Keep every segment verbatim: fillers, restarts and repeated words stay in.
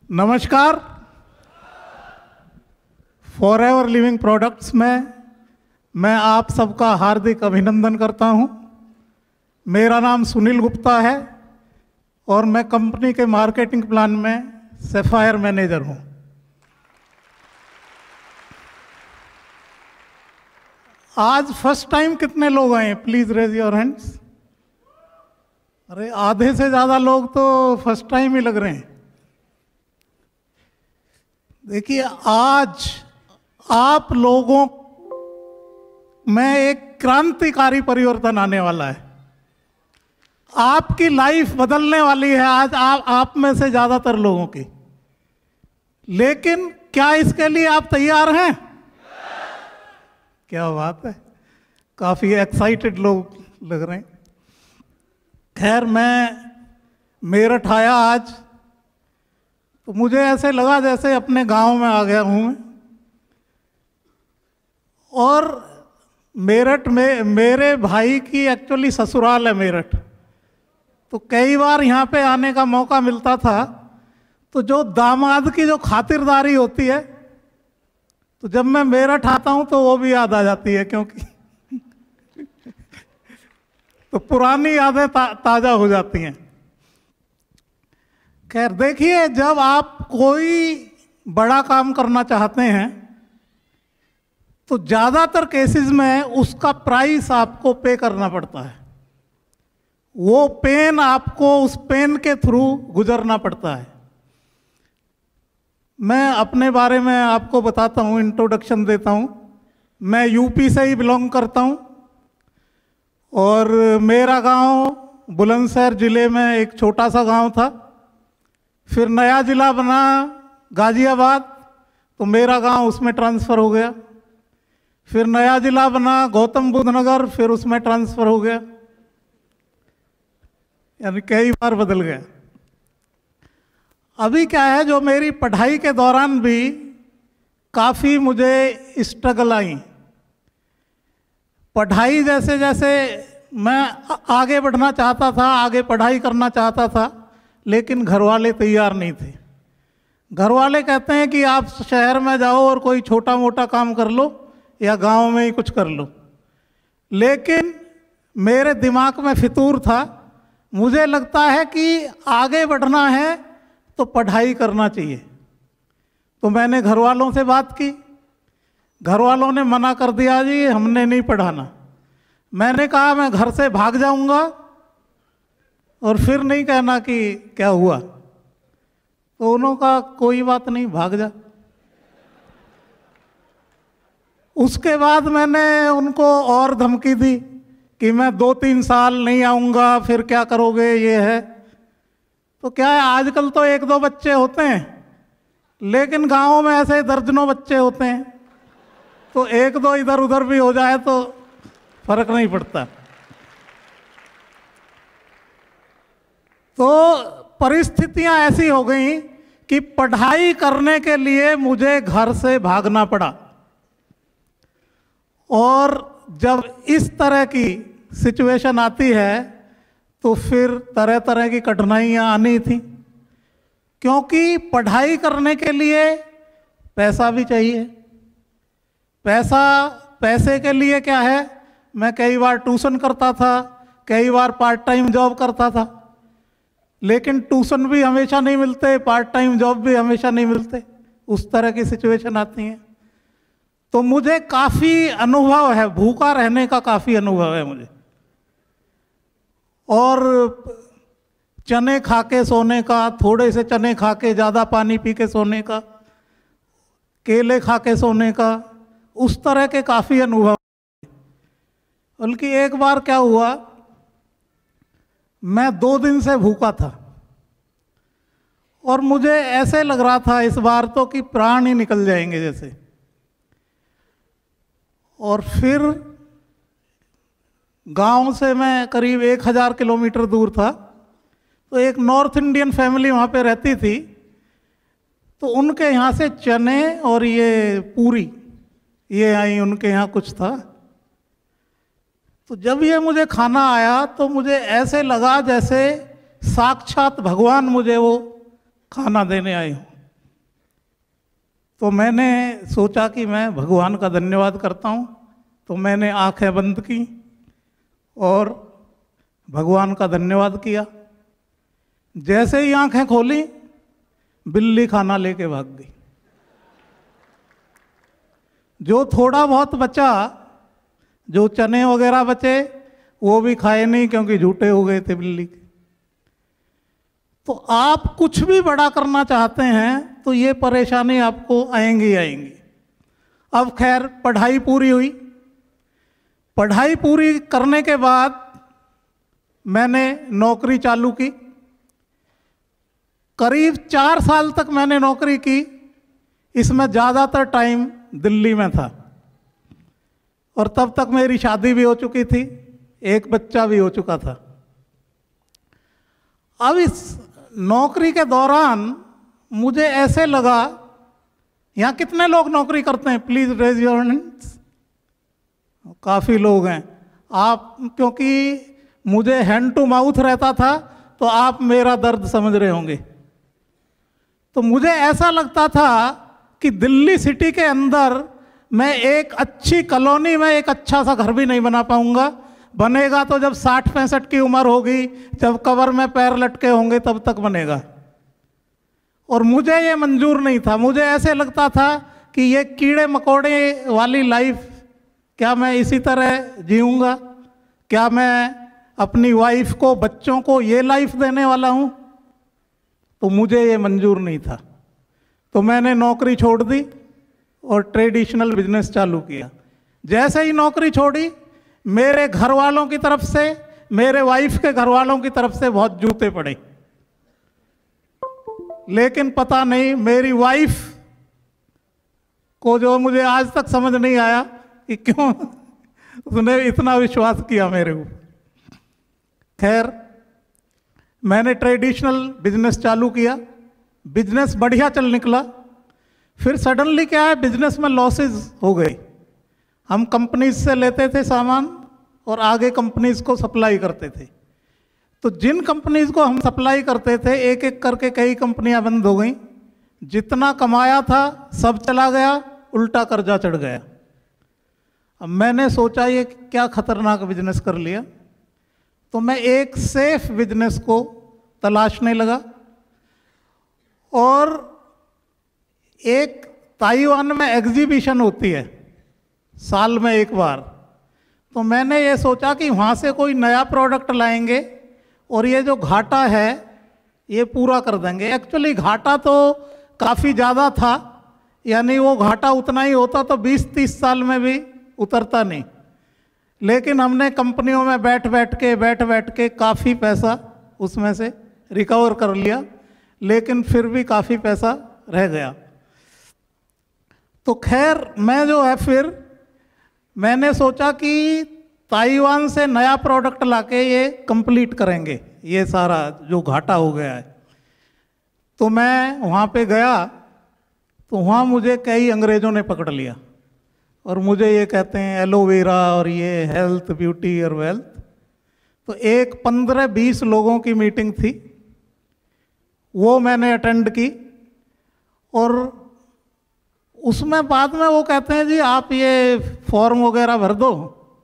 नमस्कार। Forever living products में मैं आप सबका हार्दिक अभिनंदन करता हूं। मेरा नाम सुनील गुप्ता है और मैं कंपनी के मार्केटिंग प्लान में सैफायर मैनेजर हूं। आज फर्स्ट टाइम कितने लोग आए? Please raise your hands. अरे आधे से ज़्यादा लोग तो फर्स्ट टाइम ही लग रहे हैं। देखिए, आज आप लोगों में एक क्रांतिकारी परिवर्तन आने वाला है। आपकी लाइफ बदलने वाली है आज आप, आप में से ज़्यादातर लोगों की। लेकिन क्या इसके लिए आप तैयार हैं? क्या बात है, काफ़ी एक्साइटेड लोग लग रहे हैं। खैर, मैं मेरठ आया आज तो मुझे ऐसे लगा जैसे अपने गांव में आ गया हूं मैं। और मेरठ में मेरे भाई की एक्चुअली ससुराल है मेरठ, तो कई बार यहाँ पे आने का मौका मिलता था। तो जो दामाद की जो खातिरदारी होती है, तो जब मैं मेरठ आता हूँ तो वो भी याद आ जाती है, क्योंकि तो पुरानी यादें ता, ताज़ा हो जाती हैं। खैर, देखिए, जब आप कोई बड़ा काम करना चाहते हैं तो ज़्यादातर केसेस में उसका प्राइस आपको पे करना पड़ता है। वो पेन आपको उस पेन के थ्रू गुजरना पड़ता है। मैं अपने बारे में आपको बताता हूँ, इंट्रोडक्शन देता हूँ। मैं यूपी से ही बिलोंग करता हूँ और मेरा गांव बुलंदशहर ज़िले में एक छोटा सा गांव था। फिर नया ज़िला बना गाज़ियाबाद, तो मेरा गांव उसमें ट्रांसफ़र हो गया। फिर नया ज़िला बना गौतम बुद्ध नगर, फिर उसमें ट्रांसफ़र हो गया। यानी कई बार बदल गया। अभी क्या है, जो मेरी पढ़ाई के दौरान भी काफ़ी मुझे स्ट्रगल आई। पढ़ाई जैसे जैसे मैं आगे बढ़ना चाहता था, आगे पढ़ाई करना चाहता था, लेकिन घर वाले तैयार नहीं थे। घर वाले कहते हैं कि आप शहर में जाओ और कोई छोटा मोटा काम कर लो या गांव में ही कुछ कर लो। लेकिन मेरे दिमाग में फितूर था, मुझे लगता है कि आगे बढ़ना है तो पढ़ाई करना चाहिए। तो मैंने घर वालों से बात की। घर वालों ने मना कर दिया, जी हमने नहीं पढ़ाना। मैंने कहा मैं घर से भाग जाऊंगा और फिर नहीं कहना कि क्या हुआ। तो उन्होंने कहा कोई बात नहीं, भाग जा। उसके बाद मैंने उनको और धमकी दी कि मैं दो तीन साल नहीं आऊँगा, फिर क्या करोगे, ये है। तो क्या है, आजकल तो एक दो बच्चे होते हैं, लेकिन गाँव में ऐसे दर्जनों बच्चे होते हैं। तो एक दो इधर उधर भी हो जाए तो फर्क नहीं पड़ता। तो परिस्थितियां ऐसी हो गई कि पढ़ाई करने के लिए मुझे घर से भागना पड़ा। और जब इस तरह की सिचुएशन आती है तो फिर तरह तरह की कठिनाइयां आनी थी, क्योंकि पढ़ाई करने के लिए पैसा भी चाहिए। पैसा पैसे के लिए क्या है, मैं कई बार ट्यूशन करता था, कई बार पार्ट टाइम जॉब करता था। लेकिन ट्यूशन भी हमेशा नहीं मिलते, पार्ट टाइम जॉब भी हमेशा नहीं मिलते। उस तरह की सिचुएशन आती है। तो मुझे काफ़ी अनुभव है, भूखा रहने का काफ़ी अनुभव है मुझे। और चने खा के सोने का, थोड़े से चने खा के ज़्यादा पानी पी के सोने का, केले खा के सोने का, उस तरह के काफ़ी अनुभव। बल्कि एक बार क्या हुआ, मैं दो दिन से भूखा था और मुझे ऐसे लग रहा था इस बार तो कि प्राण ही निकल जाएंगे जैसे। और फिर गांव से मैं करीब एक हज़ार किलोमीटर दूर था, तो एक नॉर्थ इंडियन फैमिली वहाँ पे रहती थी। तो उनके यहाँ से चने और ये पूरी ये आई, उनके यहाँ कुछ था। तो जब ये मुझे खाना आया तो मुझे ऐसे लगा जैसे साक्षात भगवान मुझे वो खाना देने आए हों। तो मैंने सोचा कि मैं भगवान का धन्यवाद करता हूँ, तो मैंने आंखें बंद की और भगवान का धन्यवाद किया। जैसे ही आंखें खोली, बिल्ली खाना लेके भाग गई। जो थोड़ा बहुत बचा, जो चने वगैरह बचे, वो भी खाए नहीं क्योंकि झूठे हो गए थे बिल्ली के। तो आप कुछ भी बड़ा करना चाहते हैं तो ये परेशानी आपको आएंगी आएंगी। अब खैर पढ़ाई पूरी हुई। पढ़ाई पूरी करने के बाद मैंने नौकरी चालू की। करीब चार साल तक मैंने नौकरी की। इसमें ज़्यादातर टाइम दिल्ली में था और तब तक मेरी शादी भी हो चुकी थी, एक बच्चा भी हो चुका था। अब इस नौकरी के दौरान मुझे ऐसे लगा, यहाँ कितने लोग नौकरी करते हैं, प्लीज रेज योर हैंड्स। काफ़ी लोग हैं आप, क्योंकि मुझे हैंड टू माउथ रहता था तो आप मेरा दर्द समझ रहे होंगे। तो मुझे ऐसा लगता था कि दिल्ली सिटी के अंदर मैं एक अच्छी कॉलोनी में एक अच्छा सा घर भी नहीं बना पाऊंगा। बनेगा तो जब साठ पैंसठ की उम्र होगी, जब कब्र में पैर लटके होंगे, तब तक बनेगा। और मुझे ये मंजूर नहीं था। मुझे ऐसे लगता था कि ये कीड़े मकोड़े वाली लाइफ, क्या मैं इसी तरह जीऊँगा? क्या मैं अपनी वाइफ को, बच्चों को ये लाइफ देने वाला हूँ? तो मुझे ये मंजूर नहीं था। तो मैंने नौकरी छोड़ दी और ट्रेडिशनल बिजनेस चालू किया। जैसे ही नौकरी छोड़ी, मेरे घर वालों की तरफ से, मेरे वाइफ के घर वालों की तरफ से बहुत जूते पड़े। लेकिन पता नहीं मेरी वाइफ को, जो मुझे आज तक समझ नहीं आया कि क्यों उसने इतना विश्वास किया मेरे ऊपर। खैर, मैंने ट्रेडिशनल बिजनेस चालू किया। बिजनेस बढ़िया चल निकला। फिर सडनली क्या है, बिजनेस में लॉसेस हो गए। हम कंपनीज से लेते थे सामान और आगे कंपनीज को सप्लाई करते थे। तो जिन कंपनीज को हम सप्लाई करते थे, एक एक करके कई कंपनियां बंद हो गई। जितना कमाया था सब चला गया, उल्टा कर्जा चढ़ गया। अब मैंने सोचा ये क्या खतरनाक बिजनेस कर लिया। तो मैं एक सेफ बिजनेस को तलाशने लगा और एक ताइवान में एग्जीबिशन होती है साल में एक बार। तो मैंने ये सोचा कि वहाँ से कोई नया प्रोडक्ट लाएंगे और ये जो घाटा है ये पूरा कर देंगे। एक्चुअली घाटा तो काफ़ी ज़्यादा था, यानी वो घाटा उतना ही होता तो बीस तीस साल में भी उतरता नहीं। लेकिन हमने कंपनियों में बैठ बैठ के बैठ बैठ के काफ़ी पैसा उसमें से रिकवर कर लिया, लेकिन फिर भी काफ़ी पैसा रह गया। तो खैर, मैं जो है फिर मैंने सोचा कि ताइवान से नया प्रोडक्ट लाके ये कंप्लीट करेंगे, ये सारा जो घाटा हो गया है। तो मैं वहाँ पे गया तो वहाँ मुझे कई अंग्रेज़ों ने पकड़ लिया और मुझे ये कहते हैं एलोवेरा और ये हेल्थ, ब्यूटी और वेल्थ। तो एक पंद्रह बीस लोगों की मीटिंग थी, वो मैंने अटेंड की। और उसमें बाद में वो कहते हैं जी आप ये फॉर्म वगैरह भर दो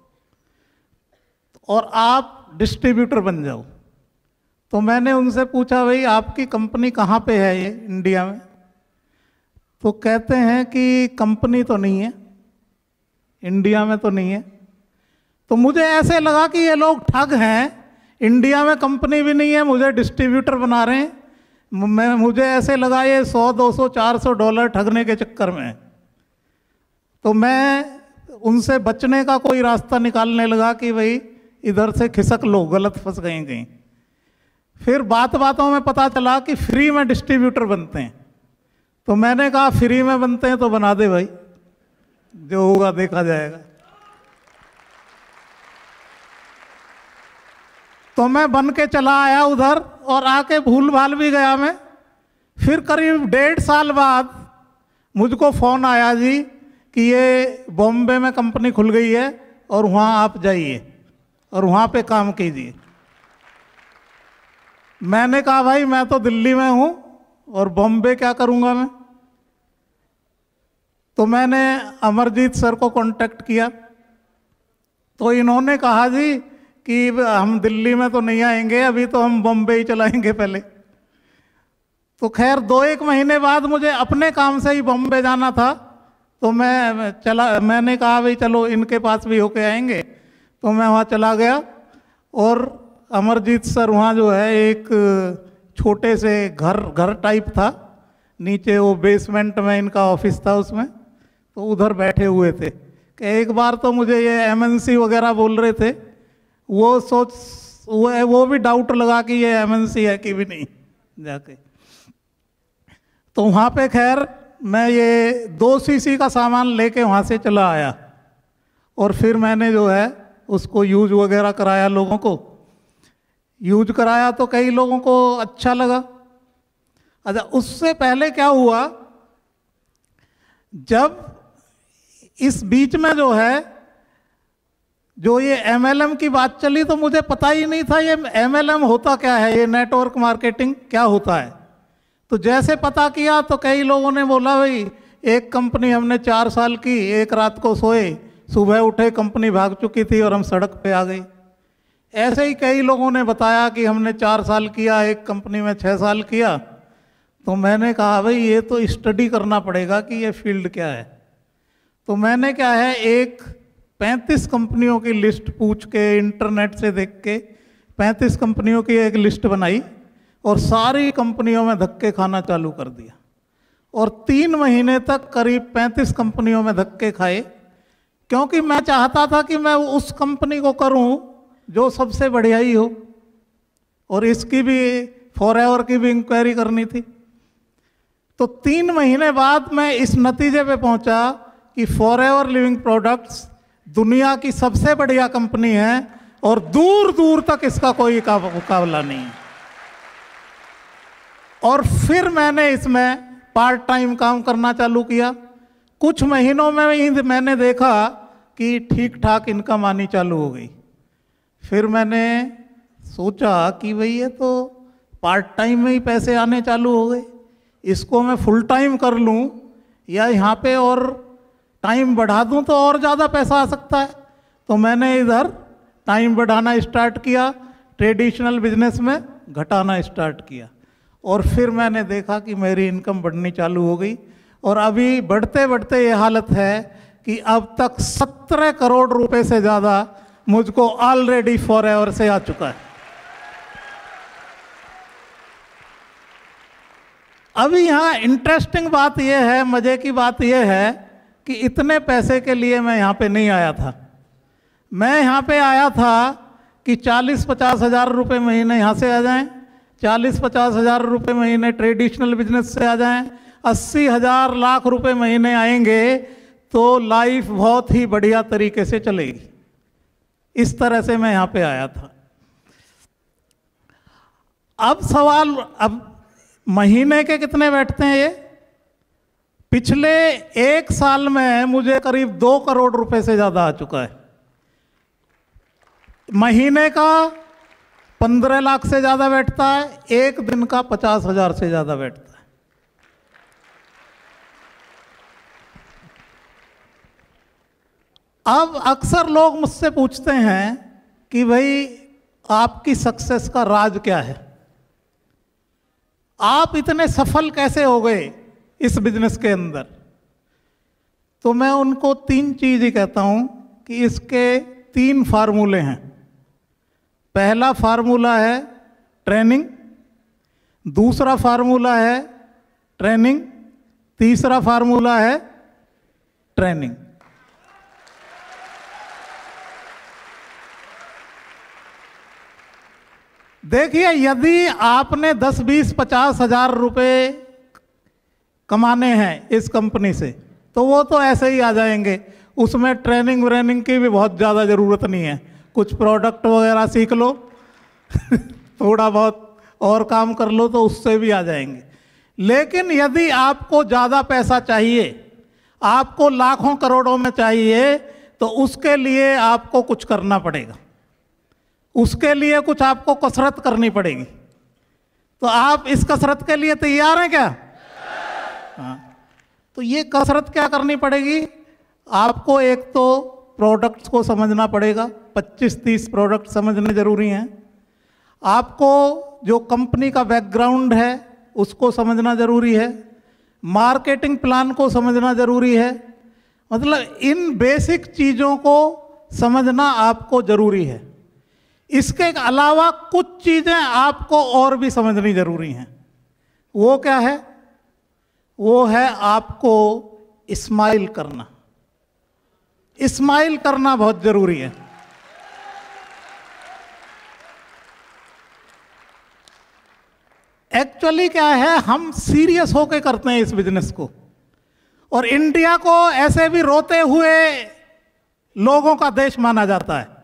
और आप डिस्ट्रीब्यूटर बन जाओ। तो मैंने उनसे पूछा भाई आपकी कंपनी कहाँ पे है ये इंडिया में? तो कहते हैं कि कंपनी तो नहीं है, इंडिया में तो नहीं है। तो मुझे ऐसे लगा कि ये लोग ठग हैं, इंडिया में कंपनी भी नहीं है, मुझे डिस्ट्रीब्यूटर बना रहे हैं। मैं मुझे ऐसे लगा ये सौ दो सौ चार सौ डॉलर ठगने के चक्कर में। तो मैं उनसे बचने का कोई रास्ता निकालने लगा कि भाई इधर से खिसक लो, गलत फंस गए कहीं। फिर बात बातों में पता चला कि फ्री में डिस्ट्रीब्यूटर बनते हैं। तो मैंने कहा फ्री में बनते हैं तो बना दे भाई, जो होगा देखा जाएगा। तो मैं बन के चला आया उधर और आके भूल भाल भी गया मैं। फिर करीब डेढ़ साल बाद मुझको फ़ोन आया जी कि ये बॉम्बे में कंपनी खुल गई है और वहाँ आप जाइए और वहाँ पे काम कीजिए। मैंने कहा भाई मैं तो दिल्ली में हूँ और बॉम्बे क्या करूँगा मैं। तो मैंने अमरजीत सर को कांटेक्ट किया, तो इन्होंने कहा जी कि हम दिल्ली में तो नहीं आएंगे, अभी तो हम बम्बई ही चलाएंगे पहले। तो खैर दो एक महीने बाद मुझे अपने काम से ही बम्बई जाना था, तो मैं चला मैंने कहा भाई चलो इनके पास भी होके आएंगे। तो मैं वहाँ चला गया और अमरजीत सर वहाँ जो है एक छोटे से घर घर टाइप था, नीचे वो बेसमेंट में इनका ऑफिस था, उसमें तो उधर बैठे हुए थे कि एक बार तो मुझे ये एमएनसी वगैरह बोल रहे थे, वो सोच वो वो भी डाउट लगा कि ये एमएनसी है कि भी नहीं जाके। तो वहाँ पे खैर मैं ये दो सीसी का सामान लेके वहाँ से चला आया और फिर मैंने जो है उसको यूज वगैरह कराया, लोगों को यूज कराया तो कई लोगों को अच्छा लगा। अच्छा, उससे पहले क्या हुआ, जब इस बीच में जो है जो ये एमएलएम की बात चली तो मुझे पता ही नहीं था ये एमएलएम होता क्या है, ये नेटवर्क मार्केटिंग क्या होता है। तो जैसे पता किया तो कई लोगों ने बोला भाई एक कंपनी हमने चार साल की, एक रात को सोए, सुबह उठे कंपनी भाग चुकी थी और हम सड़क पे आ गए। ऐसे ही कई लोगों ने बताया कि हमने चार साल किया, एक कंपनी में छः साल किया। तो मैंने कहा भाई ये तो स्टडी करना पड़ेगा कि ये फील्ड क्या है। तो मैंने क्या है एक पैंतीस कंपनियों की लिस्ट पूछ के इंटरनेट से देख के पैंतीस कंपनियों की एक लिस्ट बनाई और सारी कंपनियों में धक्के खाना चालू कर दिया और तीन महीने तक करीब पैंतीस कंपनियों में धक्के खाए, क्योंकि मैं चाहता था कि मैं उस कंपनी को करूं जो सबसे बढ़िया ही हो और इसकी भी फॉरएवर की भी इंक्वायरी करनी थी। तो तीन महीने बाद मैं इस नतीजे पे पहुंचा कि फॉरएवर लिविंग प्रोडक्ट्स दुनिया की सबसे बढ़िया कंपनी है और दूर दूर तक इसका कोई मुकाबला नहीं है। और फिर मैंने इसमें पार्ट टाइम काम करना चालू किया। कुछ महीनों में ही मैंने देखा कि ठीक ठाक इनकम आनी चालू हो गई। फिर मैंने सोचा कि भाई ये तो पार्ट टाइम में ही पैसे आने चालू हो गए, इसको मैं फुल टाइम कर लूँ या यहाँ पे और टाइम बढ़ा दूँ तो और ज़्यादा पैसा आ सकता है। तो मैंने इधर टाइम बढ़ाना स्टार्ट किया, ट्रेडिशनल बिजनेस में घटाना स्टार्ट किया और फिर मैंने देखा कि मेरी इनकम बढ़नी चालू हो गई और अभी बढ़ते बढ़ते ये हालत है कि अब तक सत्रह करोड़ रुपए से ज़्यादा मुझको ऑलरेडी फॉरएवर से आ चुका है। अभी यहाँ इंटरेस्टिंग बात यह है, मज़े की बात यह है कि इतने पैसे के लिए मैं यहाँ पे नहीं आया था। मैं यहाँ पे आया था कि चालीस पचास हज़ार रुपये महीने यहाँ से आ जाएं, चालीस पचास हज़ार रुपये महीने ट्रेडिशनल बिजनेस से आ जाएं, अस्सी हज़ार लाख रुपए महीने आएंगे तो लाइफ बहुत ही बढ़िया तरीके से चलेगी। इस तरह से मैं यहाँ पे आया था। अब सवाल, अब महीने के कितने बैठते हैं ये? पिछले एक साल में मुझे करीब दो करोड़ रुपए से ज़्यादा आ चुका है। महीने का पंद्रह लाख से ज़्यादा बैठता है, एक दिन का पचास हजार से ज़्यादा बैठता है। अब अक्सर लोग मुझसे पूछते हैं कि भाई आपकी सक्सेस का राज क्या है, आप इतने सफल कैसे हो गए इस बिजनेस के अंदर? तो मैं उनको तीन चीज़ ही कहता हूं कि इसके तीन फार्मूले हैं। पहला फार्मूला है ट्रेनिंग, दूसरा फार्मूला है ट्रेनिंग, तीसरा फार्मूला है ट्रेनिंग। देखिए, यदि आपने दस बीस पचास हजार रुपए कमाने हैं इस कंपनी से तो वो तो ऐसे ही आ जाएंगे, उसमें ट्रेनिंग व्रेनिंग की भी बहुत ज़्यादा ज़रूरत नहीं है। कुछ प्रोडक्ट वगैरह सीख लो थोड़ा बहुत और काम कर लो तो उससे भी आ जाएंगे। लेकिन यदि आपको ज़्यादा पैसा चाहिए, आपको लाखों करोड़ों में चाहिए, तो उसके लिए आपको कुछ करना पड़ेगा, उसके लिए कुछ आपको कसरत करनी पड़ेगी। तो आप इस कसरत के लिए तैयार हैं क्या? हाँ। तो ये कसरत क्या करनी पड़ेगी, आपको एक तो प्रोडक्ट्स को समझना पड़ेगा, पच्चीस तीस प्रोडक्ट समझने ज़रूरी हैं। आपको जो कंपनी का बैकग्राउंड है उसको समझना ज़रूरी है, मार्केटिंग प्लान को समझना ज़रूरी है। मतलब इन बेसिक चीज़ों को समझना आपको ज़रूरी है। इसके अलावा कुछ चीज़ें आपको और भी समझनी ज़रूरी हैं। वो क्या है? वो है आपको स्माइल करना। स्माइल करना बहुत ज़रूरी है। एक्चुअली क्या है, हम सीरियस होके करते हैं इस बिजनेस को, और इंडिया को ऐसे भी रोते हुए लोगों का देश माना जाता है।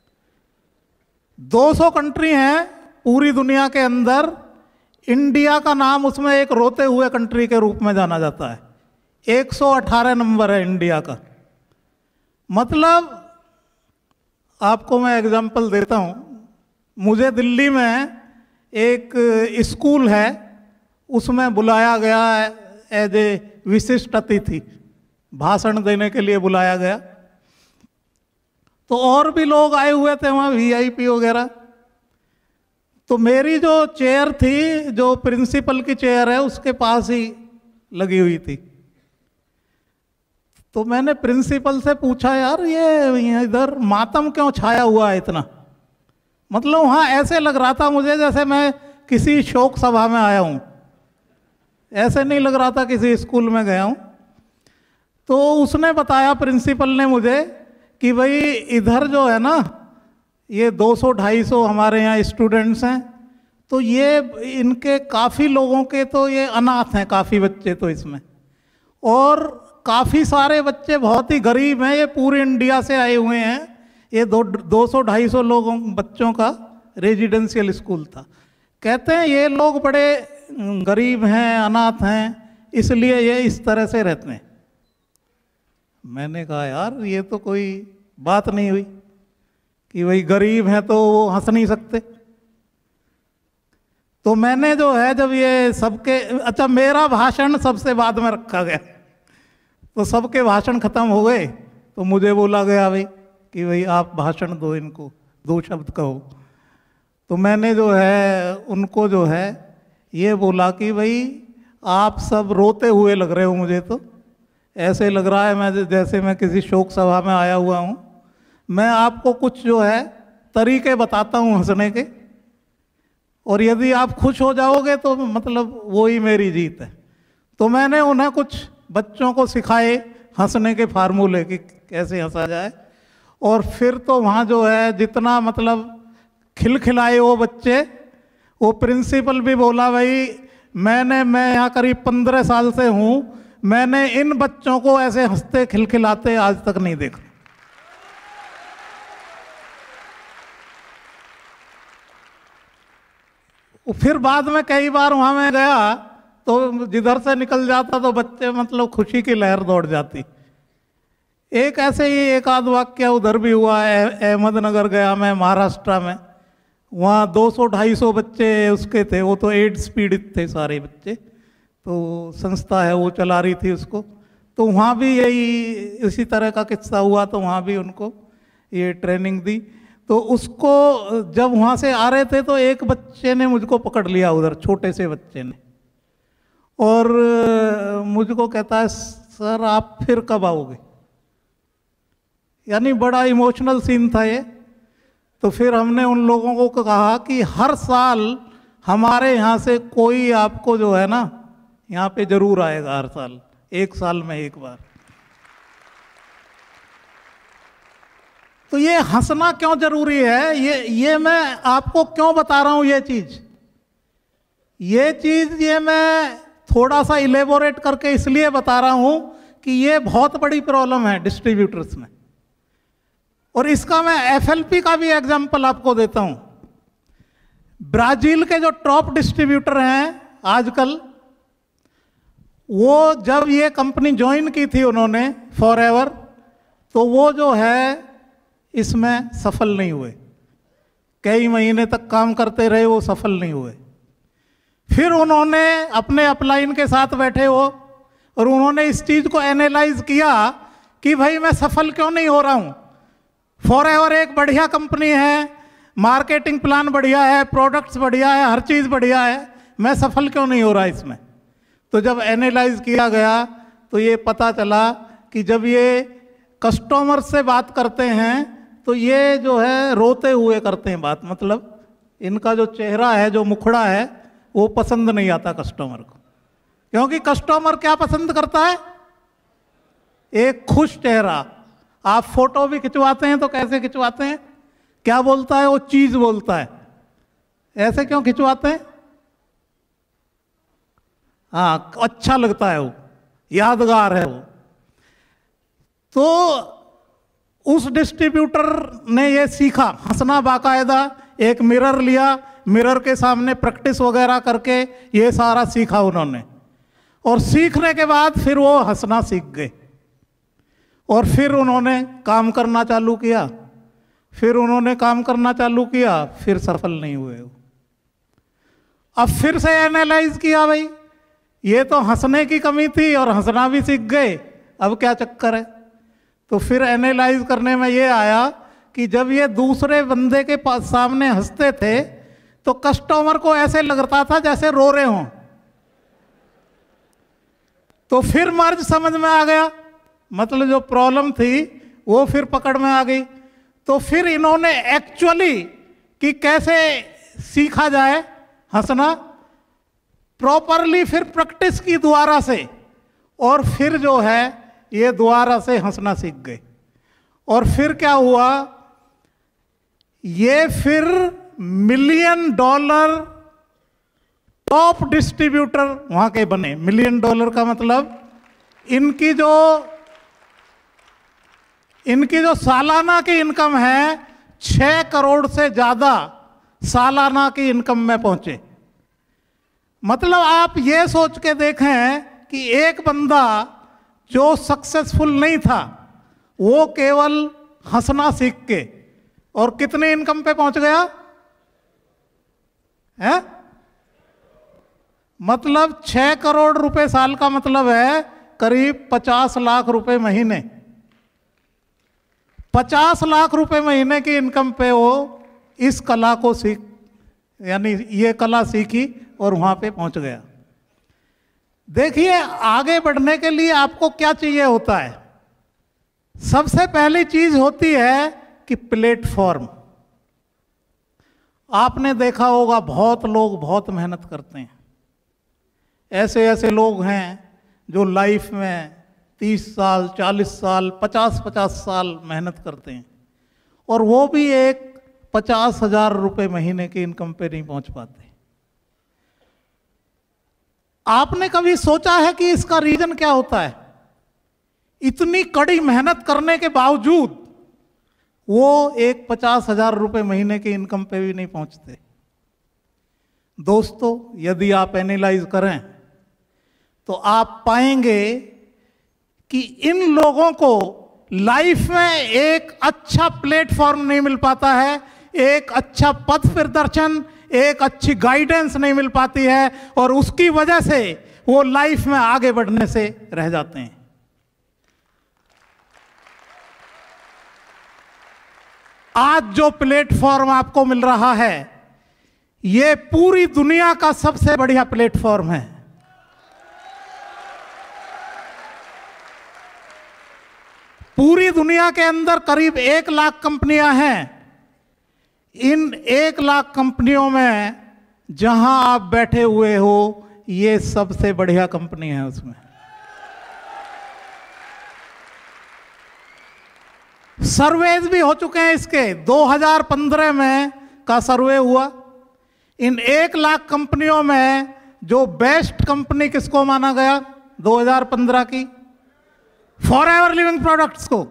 दो सौ कंट्री हैं पूरी दुनिया के अंदर, इंडिया का नाम उसमें एक रोते हुए कंट्री के रूप में जाना जाता है। एक सौ अठारह नंबर है इंडिया का। मतलब आपको मैं एग्जांपल देता हूँ, मुझे दिल्ली में एक स्कूल है, उसमें बुलाया गया एज ए विशिष्ट अतिथि, भाषण देने के लिए बुलाया गया। तो और भी लोग आए हुए थे वहाँ, वीआईपी वगैरह। तो मेरी जो चेयर थी, जो प्रिंसिपल की चेयर है, उसके पास ही लगी हुई थी। तो मैंने प्रिंसिपल से पूछा, यार ये इधर मातम क्यों छाया हुआ है इतना? मतलब वहाँ ऐसे लग रहा था मुझे जैसे मैं किसी शोक सभा में आया हूँ, ऐसे नहीं लग रहा था किसी स्कूल में गया हूँ। तो उसने बताया, प्रिंसिपल ने मुझे, कि भाई इधर जो है ना, ये दो सौ ढाई सौ हमारे यहाँ स्टूडेंट्स हैं, तो ये इनके काफ़ी लोगों के तो ये अनाथ हैं, काफ़ी बच्चे तो इसमें, और काफ़ी सारे बच्चे बहुत ही गरीब हैं, ये पूरे इंडिया से आए हुए हैं। ये दो दो सौ ढाई सौ लोगों बच्चों का रेजिडेंशियल स्कूल था। कहते हैं ये लोग बड़े गरीब हैं, अनाथ हैं, इसलिए ये इस तरह से रहते हैं। मैंने कहा यार ये तो कोई बात नहीं हुई कि भाई गरीब हैं तो वो हंस नहीं सकते। तो मैंने जो है, जब ये सबके, अच्छा मेरा भाषण सबसे बाद में रखा गया, तो सबके भाषण खत्म हो गए, तो मुझे बोला गया भाई कि भाई आप भाषण दो, इनको दो शब्द कहो। तो मैंने जो है उनको जो है ये बोला कि भाई आप सब रोते हुए लग रहे हो, मुझे तो ऐसे लग रहा है मैं जैसे मैं किसी शोक सभा में आया हुआ हूँ। मैं आपको कुछ जो है तरीके बताता हूँ हंसने के, और यदि आप खुश हो जाओगे तो मतलब वो ही मेरी जीत है। तो मैंने उन्हें कुछ बच्चों को सिखाए हंसने के फार्मूले कि कैसे हंसा जाए, और फिर तो वहाँ जो है जितना मतलब खिलखिलाए वो बच्चे। वो प्रिंसिपल भी बोला, भाई मैंने मैं यहाँ करीब पंद्रह साल से हूँ, मैंने इन बच्चों को ऐसे हंसते खिलखिलाते आज तक नहीं देखा। फिर बाद में कई बार वहाँ मैं गया तो जिधर से निकल जाता तो बच्चे मतलब खुशी की लहर दौड़ जाती। एक ऐसे ही एक आध वाक्य उधर भी हुआ है, अहमदनगर गया मैं महाराष्ट्र में, वहाँ दो सौ ढाई सौ बच्चे उसके थे, वो तो एड्स पीड़ित थे सारे बच्चे, तो संस्था है वो चला रही थी उसको। तो वहाँ भी यही इसी तरह का किस्सा हुआ, तो वहाँ भी उनको ये ट्रेनिंग दी। तो उसको जब वहाँ से आ रहे थे तो एक बच्चे ने मुझको पकड़ लिया उधर, छोटे से बच्चे ने, और मुझको कहता है सर आप फिर कब आओगे। यानी बड़ा इमोशनल सीन था ये। तो फिर हमने उन लोगों को कहा कि हर साल हमारे यहाँ से कोई आपको जो है ना यहाँ पे जरूर आएगा, हर साल, एक साल में एक बार। तो ये हंसना क्यों जरूरी है, ये ये मैं आपको क्यों बता रहा हूँ ये चीज ये चीज ये मैं थोड़ा सा इलेबोरेट करके इसलिए बता रहा हूँ कि ये बहुत बड़ी प्रॉब्लम है डिस्ट्रीब्यूटर्स में। और इसका मैं एफएलपी का भी एग्जांपल आपको देता हूँ। ब्राजील के जो टॉप डिस्ट्रीब्यूटर हैं आजकल, वो जब ये कंपनी ज्वाइन की थी उन्होंने फॉरएवर, तो वो जो है इसमें सफल नहीं हुए। कई महीने तक काम करते रहे, वो सफल नहीं हुए। फिर उन्होंने अपने अपलाइन के साथ बैठे, वो और उन्होंने इस चीज़ को एनालाइज किया कि भाई मैं सफल क्यों नहीं हो रहा हूँ। फॉरएवर एक बढ़िया कंपनी है, मार्केटिंग प्लान बढ़िया है, प्रोडक्ट्स बढ़िया है, हर चीज़ बढ़िया है, मैं सफल क्यों नहीं हो रहा इसमें। तो जब एनालाइज किया गया तो ये पता चला कि जब ये कस्टमर से बात करते हैं तो ये जो है रोते हुए करते हैं बात, मतलब इनका जो चेहरा है, जो मुखड़ा है, वो पसंद नहीं आता कस्टमर को। क्योंकि कस्टमर क्या पसंद करता है? एक खुश चेहरा। आप फोटो भी खिंचवाते हैं तो कैसे खिंचवाते हैं? क्या बोलता है वो? चीज बोलता है। ऐसे क्यों खिंचवाते हैं? हाँ, अच्छा लगता है, वो यादगार है वो। तो उस डिस्ट्रीब्यूटर ने ये सीखा हंसना, बाकायदा एक मिरर लिया, मिरर के सामने प्रैक्टिस वगैरह करके ये सारा सीखा उन्होंने। और सीखने के बाद फिर वो हंसना सीख गए और फिर उन्होंने काम करना चालू किया, फिर उन्होंने काम करना चालू किया, फिर सफल नहीं हुए वो। अब फिर से एनालाइज किया, भाई ये तो हंसने की कमी थी और हंसना भी सीख गए, अब क्या चक्कर है। तो फिर एनालाइज करने में ये आया कि जब ये दूसरे बंदे के पास सामने हंसते थे तो कस्टमर को ऐसे लगता था जैसे रो रहे हों। तो फिर मर्ज समझ में आ गया, मतलब जो प्रॉब्लम थी वो फिर पकड़ में आ गई। तो फिर इन्होंने एक्चुअली कि कैसे सीखा जाए हंसना, प्रॉपरली फिर प्रैक्टिस की दोबारा से, और फिर जो है ये दोबारा से हंसना सीख गए। और फिर क्या हुआ, ये फिर मिलियन डॉलर टॉप डिस्ट्रीब्यूटर वहां के बने। मिलियन डॉलर का मतलब इनकी जो इनकी जो सालाना की इनकम है, छह करोड़ से ज्यादा सालाना की इनकम में पहुंचे। मतलब आप ये सोच के देखें कि एक बंदा जो सक्सेसफुल नहीं था वो केवल हंसना सीख के और कितने इनकम पे पहुंच गया है? मतलब छह करोड़ रुपए साल का मतलब है करीब पचास लाख रुपए महीने। पचास लाख रुपए महीने की इनकम पे वो इस कला को सीख, यानी ये कला सीखी और वहां पे पहुंच गया। देखिए, आगे बढ़ने के लिए आपको क्या चाहिए होता है? सबसे पहली चीज होती है कि प्लेटफॉर्म। आपने देखा होगा बहुत लोग बहुत मेहनत करते हैं। ऐसे ऐसे लोग हैं जो लाइफ में तीस साल, चालीस साल, पचास पचास साल मेहनत करते हैं और वो भी एक पचास हजार रुपये महीने की इनकम पे नहीं पहुंच पाते। आपने कभी सोचा है कि इसका रीजन क्या होता है? इतनी कड़ी मेहनत करने के बावजूद वो एक पचास हजार रुपये महीने की इनकम पे भी नहीं पहुंचते। दोस्तों, यदि आप एनालाइज करें तो आप पाएंगे कि इन लोगों को लाइफ में एक अच्छा प्लेटफॉर्म नहीं मिल पाता है, एक अच्छा पथ प्रदर्शन, एक अच्छी गाइडेंस नहीं मिल पाती है, और उसकी वजह से वो लाइफ में आगे बढ़ने से रह जाते हैं। आज जो प्लेटफॉर्म आपको मिल रहा है ये पूरी दुनिया का सबसे बढ़िया प्लेटफॉर्म है। पूरी दुनिया के अंदर करीब एक लाख कंपनियां हैं। इन एक लाख कंपनियों में जहां आप बैठे हुए हो ये सबसे बढ़िया कंपनी है। उसमें सर्वेज भी हो चुके हैं इसके। दो हज़ार पंद्रह में का सर्वे हुआ। इन एक लाख कंपनियों में जो बेस्ट कंपनी किसको माना गया दो हज़ार पंद्रह की? फॉरएवर लिविंग प्रोडक्ट्स को।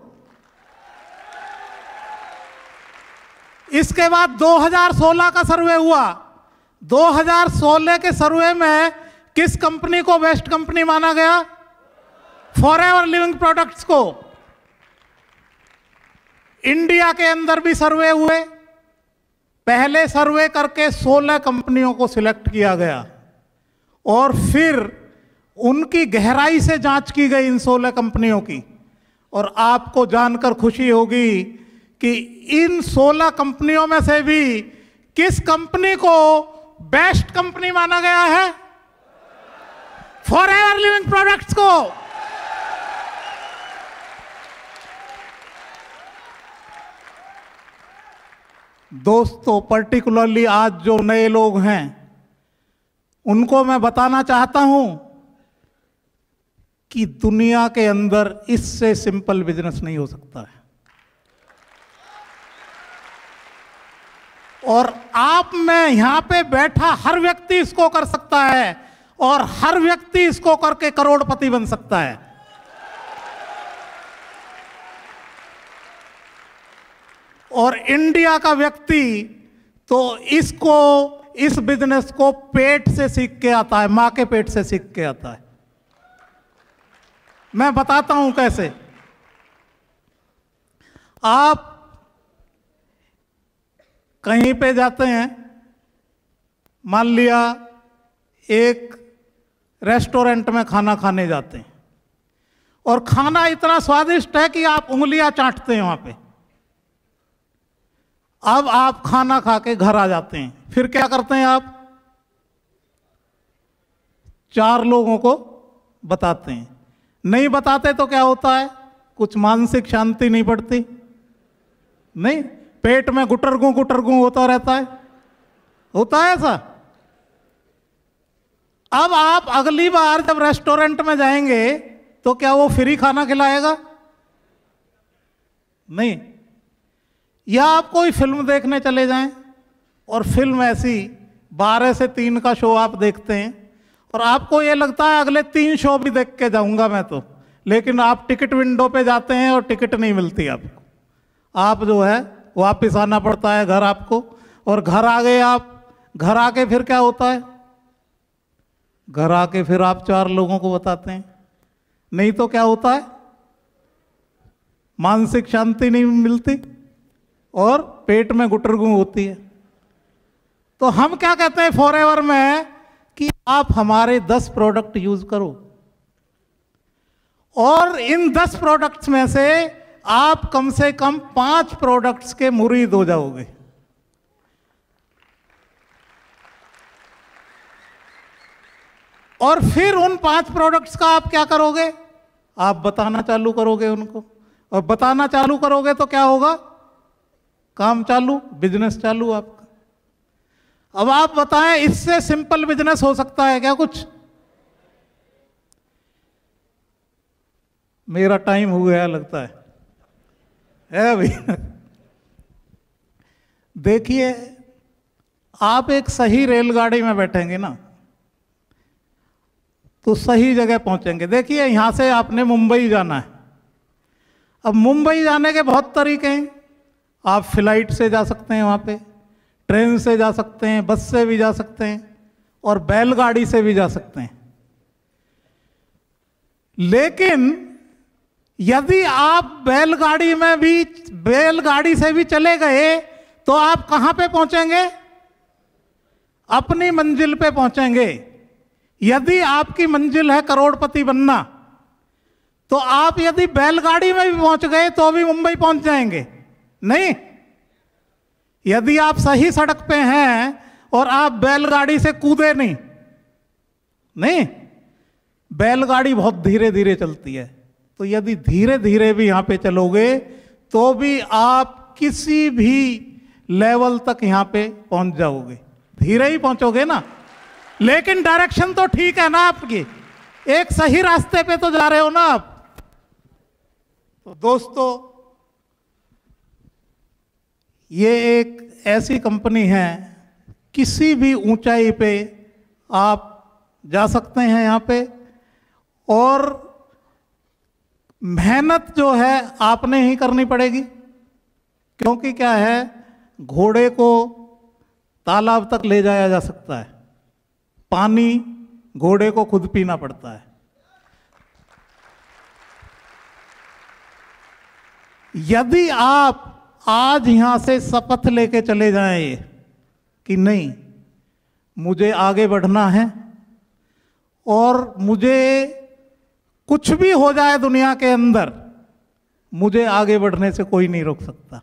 इसके बाद दो हज़ार सोलह का सर्वे हुआ। दो हज़ार सोलह के सर्वे में किस कंपनी को बेस्ट कंपनी माना गया? फॉरएवर लिविंग प्रोडक्ट्स को। इंडिया के अंदर भी सर्वे हुए। पहले सर्वे करके सोलह कंपनियों को सिलेक्ट किया गया और फिर उनकी गहराई से जांच की गई इन सोलह कंपनियों की, और आपको जानकर खुशी होगी कि इन सोलह कंपनियों में से भी किस कंपनी को बेस्ट कंपनी माना गया है? फॉरएवर लिविंग प्रोडक्ट्स को। दोस्तों, पर्टिकुलरली आज जो नए लोग हैं उनको मैं बताना चाहता हूं कि दुनिया के अंदर इससे सिंपल बिजनेस नहीं हो सकता है। और आप में यहां पे बैठा हर व्यक्ति इसको कर सकता है, और हर व्यक्ति इसको करके करोड़पति बन सकता है। और इंडिया का व्यक्ति तो इसको, इस बिजनेस को पेट से सीख के आता है, मां के पेट से सीख के आता है। मैं बताता हूं कैसे। आप कहीं पे जाते हैं, मान लिया एक रेस्टोरेंट में खाना खाने जाते हैं, और खाना इतना स्वादिष्ट है कि आप उंगलियां चाटते हैं वहां पे। अब आप खाना खा के घर आ जाते हैं, फिर क्या करते हैं आप? चार लोगों को बताते हैं। नहीं बताते तो क्या होता है? कुछ मानसिक शांति नहीं पड़ती? नहीं, पेट में गुटरगू गुटरगू होता रहता है, होता है ऐसा। अब आप अगली बार जब रेस्टोरेंट में जाएंगे तो क्या वो फ्री खाना खिलाएगा? नहीं। या आप कोई फिल्म देखने चले जाएं, और फिल्म ऐसी बारह से तीन का शो आप देखते हैं, और आपको ये लगता है अगले तीन शो भी देख के जाऊंगा मैं तो, लेकिन आप टिकट विंडो पे जाते हैं और टिकट नहीं मिलती आपको। आप जो है वापस आना पड़ता है घर आपको, और घर आ गए आप। घर आके फिर क्या होता है? घर आके फिर आप चार लोगों को बताते हैं। नहीं तो क्या होता है? मानसिक शांति नहीं मिलती और पेट में गुटरगू होती है। तो हम क्या कहते हैं फॉरएवर में कि आप हमारे दस प्रोडक्ट यूज करो, और इन दस प्रोडक्ट्स में से आप कम से कम पांच प्रोडक्ट्स के मुरीद हो जाओगे। और फिर उन पांच प्रोडक्ट्स का आप क्या करोगे? आप बताना चालू करोगे उनको, और बताना चालू करोगे तो क्या होगा? काम चालू, बिजनेस चालू आपका। अब आप बताएं, इससे सिंपल बिजनेस हो सकता है क्या कुछ? मेरा टाइम हो गया लगता है, है भैया। देखिए, आप एक सही रेलगाड़ी में बैठेंगे ना तो सही जगह पहुंचेंगे। देखिए, यहां से आपने मुंबई जाना है। अब मुंबई जाने के बहुत तरीके हैं। आप फ्लाइट से जा सकते हैं, वहां पे ट्रेन से जा सकते हैं, बस से भी जा सकते हैं, और बैलगाड़ी से भी जा सकते हैं। लेकिन यदि आप बैलगाड़ी में भी, बैलगाड़ी से भी चले गए तो आप कहां पे पहुंचेंगे? अपनी मंजिल पे पहुंचेंगे। यदि आपकी मंजिल है करोड़पति बनना, तो आप यदि बैलगाड़ी में भी पहुंच गए तो भी मुंबई पहुंच जाएंगे? नहीं। यदि आप सही सड़क पे हैं और आप बैलगाड़ी से कूदे नहीं, नहीं, बैलगाड़ी बहुत धीरे धीरे चलती है, तो यदि धीरे धीरे भी यहां पे चलोगे तो भी आप किसी भी लेवल तक यहां पे पहुंच जाओगे। धीरे ही पहुंचोगे ना, लेकिन डायरेक्शन तो ठीक है ना आपकी, एक सही रास्ते पे तो जा रहे हो ना आप। तो दोस्तों, ये एक ऐसी कंपनी है, किसी भी ऊंचाई पे आप जा सकते हैं यहां पे, और मेहनत जो है आपने ही करनी पड़ेगी। क्योंकि क्या है, घोड़े को तालाब तक ले जाया जा सकता है, पानी घोड़े को खुद पीना पड़ता है। यदि आप आज यहां से शपथ लेके चले जाएं कि नहीं, मुझे आगे बढ़ना है और मुझे कुछ भी हो जाए दुनिया के अंदर, मुझे आगे बढ़ने से कोई नहीं रोक सकता।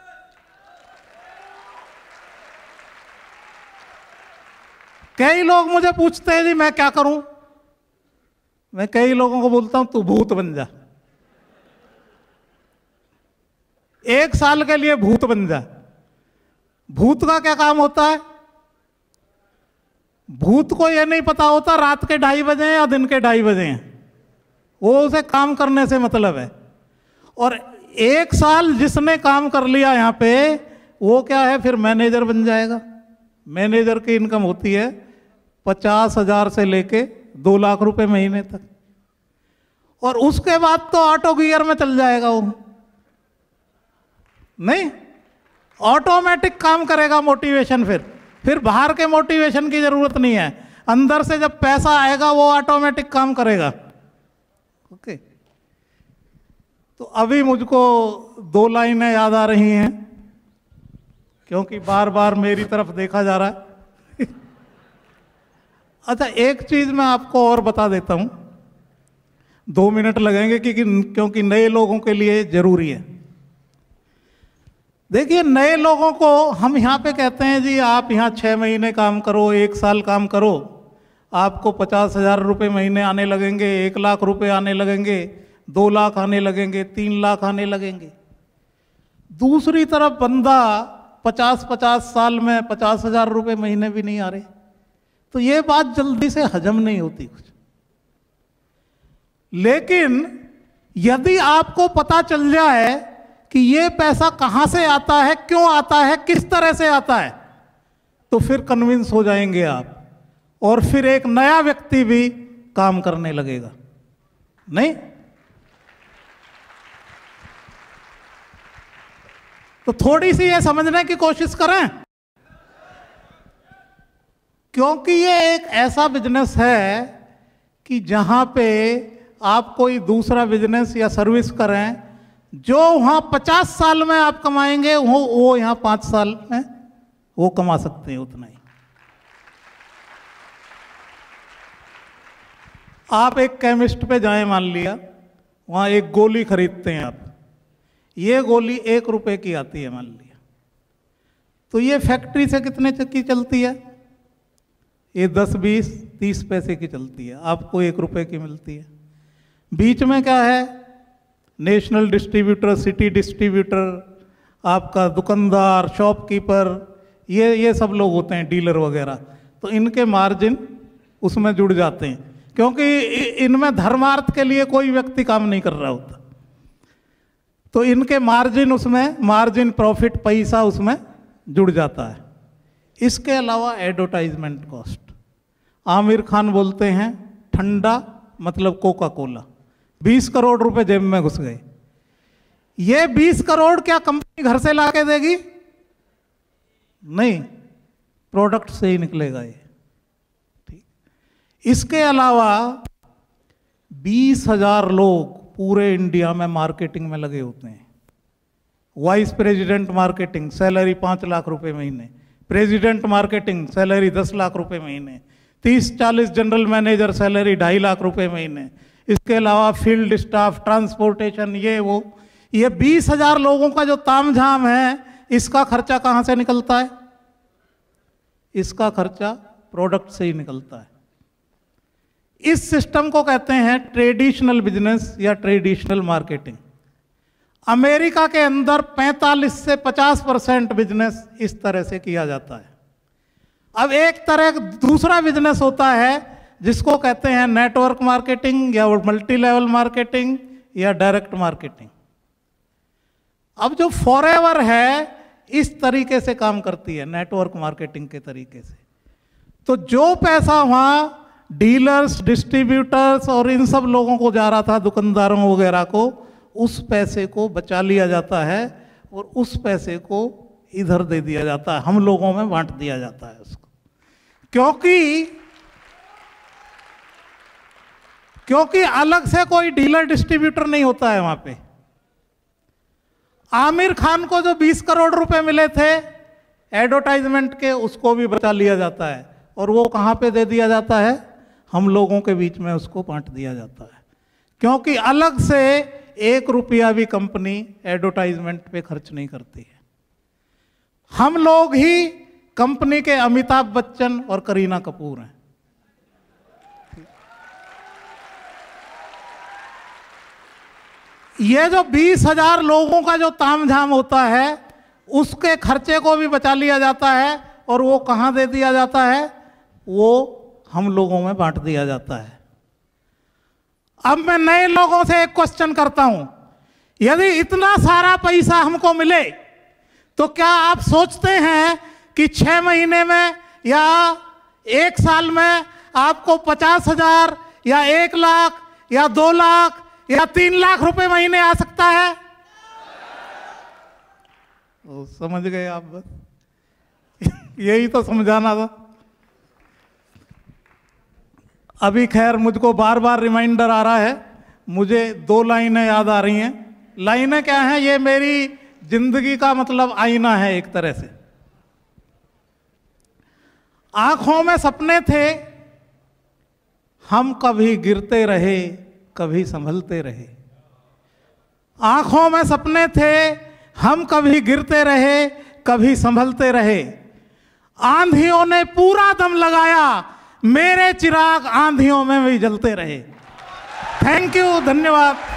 कई लोग मुझे पूछते हैं जी मैं क्या करूं, मैं कई लोगों को बोलता हूं तू भूत बन जा, एक साल के लिए भूत बन जा। भूत का क्या काम होता है? भूत को यह नहीं पता होता रात के ढाई बजे हैं या दिन के ढाई बजे हैं, वो उसे काम करने से मतलब है। और एक साल जिसने काम कर लिया यहां पे, वो क्या है, फिर मैनेजर बन जाएगा। मैनेजर की इनकम होती है पचास हजार से लेके दो लाख रुपए महीने तक, और उसके बाद तो ऑटो गियर में चल जाएगा वो, नहीं ऑटोमेटिक काम करेगा मोटिवेशन। फिर फिर बाहर के मोटिवेशन की जरूरत नहीं है, अंदर से जब पैसा आएगा वो ऑटोमेटिक काम करेगा। ओके, तो अभी मुझको दो लाइनें याद आ रही हैं क्योंकि बार बार मेरी तरफ देखा जा रहा है। अच्छा, एक चीज मैं आपको और बता देता हूं, दो मिनट लगेंगे क्योंकि क्योंकि नए लोगों के लिए जरूरी है। देखिए, नए लोगों को हम यहाँ पे कहते हैं जी आप यहाँ छः महीने काम करो, एक साल काम करो, आपको पचास हजार रुपये महीने आने लगेंगे, एक लाख रुपए आने लगेंगे, दो लाख आने लगेंगे, तीन लाख आने लगेंगे। दूसरी तरफ बंदा पचास पचास साल में पचास हजार रुपये महीने भी नहीं आ रहे, तो ये बात जल्दी से हजम नहीं होती कुछ। लेकिन यदि आपको पता चल जाए कि ये पैसा कहां से आता है, क्यों आता है, किस तरह से आता है, तो फिर कन्विंस हो जाएंगे आप, और फिर एक नया व्यक्ति भी काम करने लगेगा। नहीं तो थोड़ी सी ये समझने की कोशिश करें, क्योंकि ये एक ऐसा बिजनेस है कि जहां पे आप कोई दूसरा बिजनेस या सर्विस करें, जो वहां पचास साल में आप कमाएंगे वो वो यहां पांच साल में वो कमा सकते हैं उतना ही। आप एक केमिस्ट पे जाएं, मान लिया वहां एक गोली खरीदते हैं आप, ये गोली एक रुपए की आती है मान लिया, तो ये फैक्ट्री से कितने की चलती है? ये दस बीस तीस पैसे की चलती है, आपको एक रुपए की मिलती है। बीच में क्या है? नेशनल डिस्ट्रीब्यूटर, सिटी डिस्ट्रीब्यूटर, आपका दुकानदार, शॉपकीपर, ये ये सब लोग होते हैं, डीलर वगैरह। तो इनके मार्जिन उसमें जुड़ जाते हैं, क्योंकि इनमें धर्मार्थ के लिए कोई व्यक्ति काम नहीं कर रहा होता, तो इनके मार्जिन उसमें, मार्जिन प्रॉफिट, पैसा उसमें जुड़ जाता है। इसके अलावा एडवर्टाइजमेंट कॉस्ट, आमिर खान बोलते हैं ठंडा मतलब कोका कोला, बीस करोड़ रुपए जेब में घुस गए। ये बीस करोड़ क्या कंपनी घर से ला के देगी? नहीं, प्रोडक्ट से ही निकलेगा ये। ठीक, इसके अलावा बीस हजार लोग पूरे इंडिया में मार्केटिंग में लगे होते हैं। वाइस प्रेसिडेंट मार्केटिंग, सैलरी पाँच लाख रुपए महीने, प्रेसिडेंट मार्केटिंग, सैलरी दस लाख रुपए महीने, तीस चालीस जनरल मैनेजर, सैलरी ढाई लाख रुपए महीने। इसके अलावा फील्ड स्टाफ, ट्रांसपोर्टेशन, ये वो, ये बीस हजार लोगों का जो तामझाम है, इसका खर्चा कहाँ से निकलता है? इसका खर्चा प्रोडक्ट से ही निकलता है। इस सिस्टम को कहते हैं ट्रेडिशनल बिजनेस या ट्रेडिशनल मार्केटिंग। अमेरिका के अंदर पैंतालीस से पचास परसेंट बिजनेस इस तरह से किया जाता है। अब एक तरह दूसरा बिजनेस होता है जिसको कहते हैं नेटवर्क मार्केटिंग या मल्टी लेवल मार्केटिंग या डायरेक्ट मार्केटिंग। अब जो फॉरएवर है इस तरीके से काम करती है, नेटवर्क मार्केटिंग के तरीके से। तो जो पैसा वहां डीलर्स, डिस्ट्रीब्यूटर्स और इन सब लोगों को जा रहा था, दुकानदारों वगैरह को, उस पैसे को बचा लिया जाता है और उस पैसे को इधर दे दिया जाता है, हम लोगों में बांट दिया जाता है उसको। क्योंकि क्योंकि अलग से कोई डीलर डिस्ट्रीब्यूटर नहीं होता है वहां पे। आमिर खान को जो बीस करोड़ रुपए मिले थे एडवर्टाइजमेंट के, उसको भी बचा लिया जाता है और वो कहां पे दे दिया जाता है? हम लोगों के बीच में उसको बांट दिया जाता है, क्योंकि अलग से एक रुपया भी कंपनी एडवर्टाइजमेंट पे खर्च नहीं करती है। हम लोग ही कंपनी के अमिताभ बच्चन और करीना कपूर हैं। ये जो बीस हजार लोगों का जो तामझाम होता है, उसके खर्चे को भी बचा लिया जाता है, और वो कहाँ दे दिया जाता है? वो हम लोगों में बांट दिया जाता है। अब मैं नए लोगों से एक क्वेश्चन करता हूं, यदि इतना सारा पैसा हमको मिले तो क्या आप सोचते हैं कि छह महीने में या एक साल में आपको पचास हजार या एक लाख या दो लाख या तीन लाख रुपए महीने आ सकता है? ओ, समझ गए आप? बस यही तो समझाना था। अभी खैर मुझको बार बार रिमाइंडर आ रहा है, मुझे दो लाइनें याद आ रही हैं। लाइनें क्या हैं? ये मेरी जिंदगी का मतलब आईना है एक तरह से। आंखों में सपने थे, हम कभी गिरते रहे कभी संभलते रहे। आंखों में सपने थे, हम कभी गिरते रहे कभी संभलते रहे। आंधियों ने पूरा दम लगाया, मेरे चिराग आंधियों में भी जलते रहे। थैंक यू, धन्यवाद।